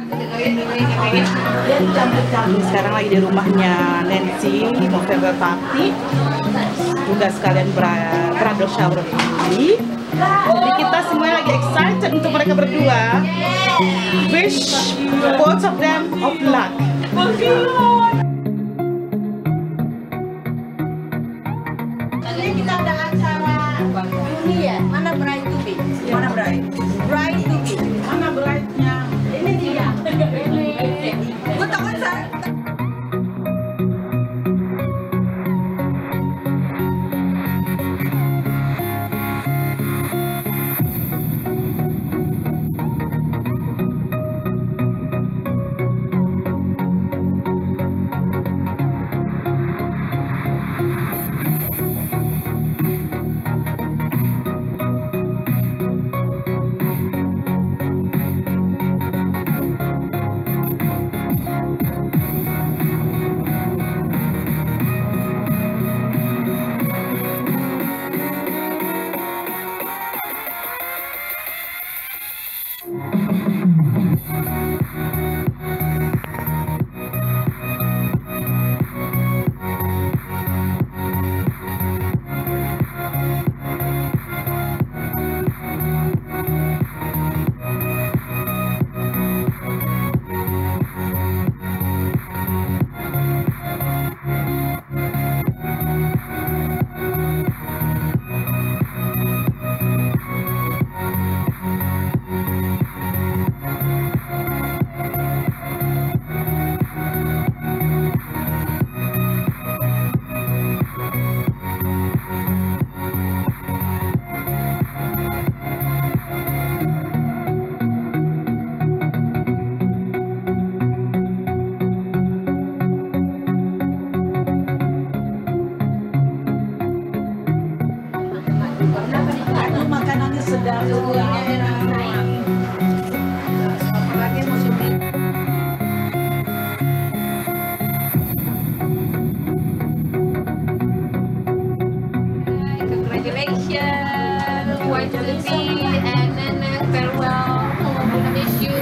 Sekarang lagi di rumahnya Nancy, November Party, juga sekalian bridal shower ini. Jadi kita semua lagi excited untuk mereka berdua. Wish both of them of luck. Tadi kita ada acara ini ya. Mana bride to be? Mana bride? Bride to be. Mana bride-nya? Ini dia. Gue takut saya. Makanannya sedap. Apalagi musim ini. Congratulations, wife to be, and then farewell. I miss you.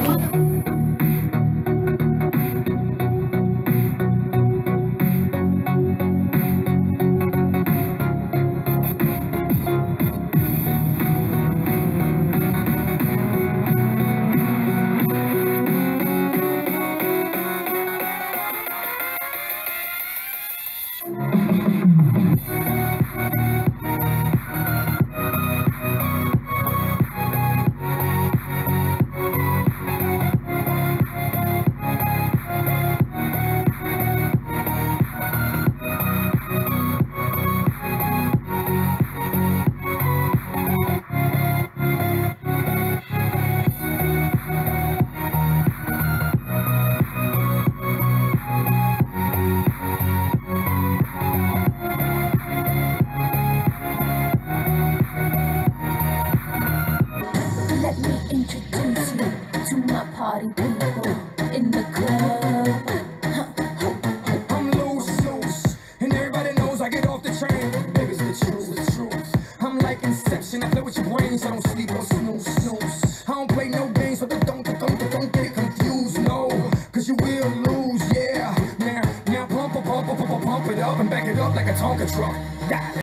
Let me introduce you to my party people in the club. I'm loose, and everybody knows I get off the train. Baby's the truth. I'm like Inception, I play with your brains, I don't sleep or snooze. I don't play no games, but don't get confused, no, cause you will lose, yeah. Now pump it up and back it up like a Tonka truck. Yeah.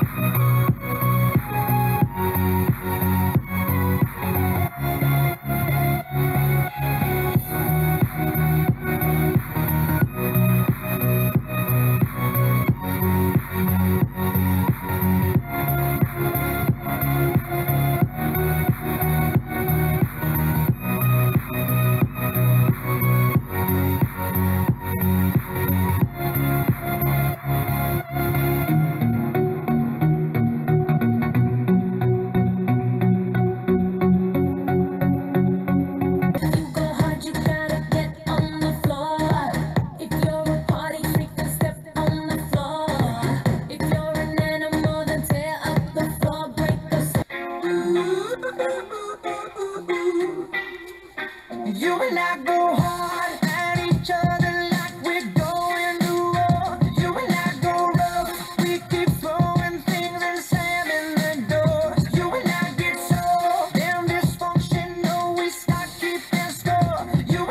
You and I go hard at each other like we're going to war. You and I go rough, we keep throwing things and slamming the doors. You and I get so damn dysfunctional, we start keeping score. You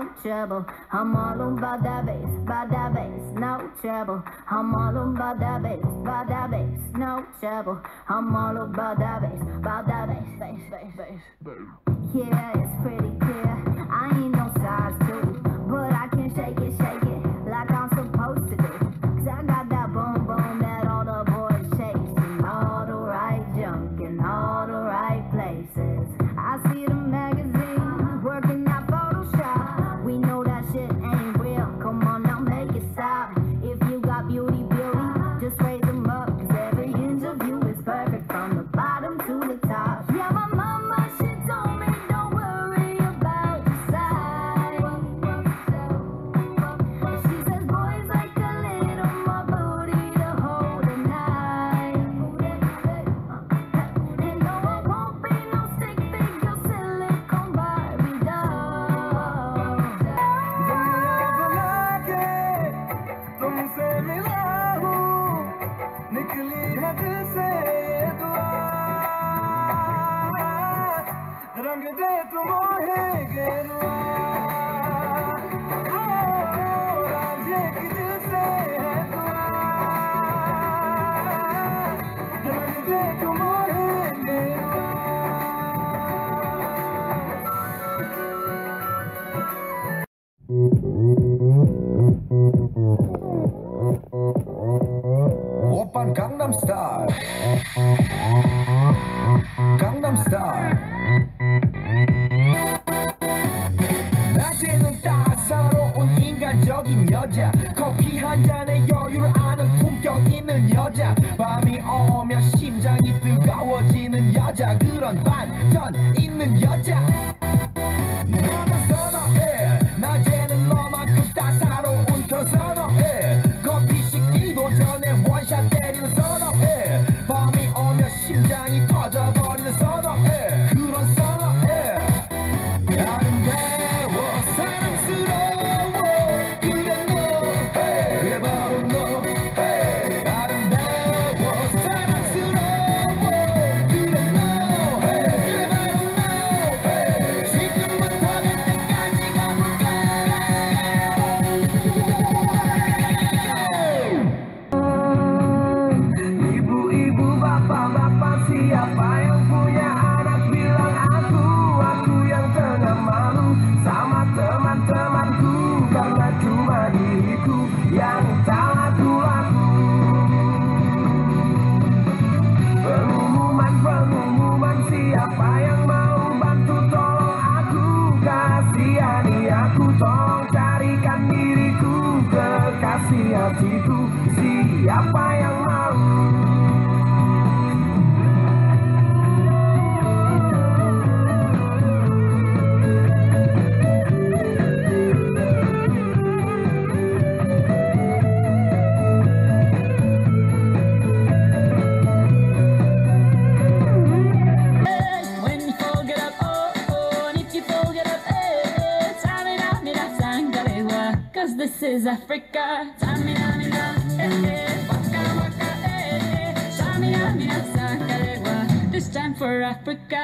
no trouble. I'm all about that bass, no trouble. I'm all about that bass, no trouble. I'm all about that bass, bass. Yeah, it's pretty clear. I ain't no size 2, but I can shake it like I'm supposed to do. 'Cause I got that boom boom that all the boys chase, and all the right junk in all the right places. I see the magazine working out Photoshop. We know that shit ain't real. Come on now, make it stop. If you got beauty, just raise them up. 'Cause every inch of you is perfect from the bottom to the top. Yeah, my mama, she told me don't worry about your size. She says boys like a little more booty to hold at night. And no, I won't be no stick figure silicone Barbie doll. दुनिया बना के तुमसे मिला हूँ, निकली है दिल से ये दुआ, रंग दे तुम मोहे गेरुआ, रांझे की दिल से है दुआ, रंग दे तुम मोहे गेरुआ. Oppan Gangnam Style, Gangnam Style. 낮에는 따사로운 인간적인 여자, 커피 한 잔에 여유를 아는 품격 있는 여자, 밤이 오면 심장이 뜨거워지는 여자, 그런 반전 있는 여자. 너는 선호해, 낮에는 너만큼 따사로운 그 선호해, 커피 식기도 전에 원샷 때리는 선호해, 밤이 오면 심장이 터져버리는 선호해, 그런 선호해. 아름다워 사랑스러워 그래 너, 그래 바로 너. 아름다워 사랑스러워 그래 너, 그래 바로 너. 지금부터 갈 때까지 가볼까. Ibu-ibu, bapak-bapak, siapa yang punya anak bilang aku yang tengah malu sama teman-temanku, karena cuma diriku yang tahu laku. Pengumuman, siapa yang mau bantu tolong aku, kasihani aku, tolong carikan diriku, kekasih hatiku, siapa yang mau. When you fold it up, oh, and if you fold it up, Samina, Sangalewa, 'cause this is Africa. Samina, Waka, Waka, Samina, Sangalewa, this time for Africa.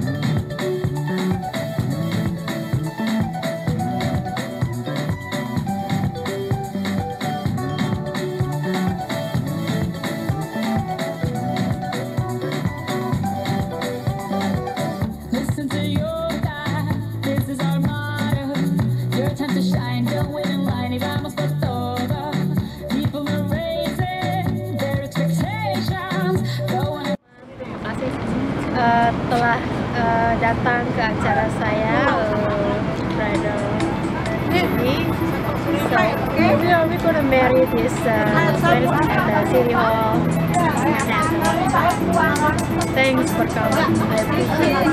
Listen to your God, this is our motto. Your time to shine, don't wait in line, y vamos por todo. People are raising their expectations. Go on. Telah datang ke acara saya bridal wedding. So we gonna marry this wedding at the City Hall. Thanks for coming. I appreciate it.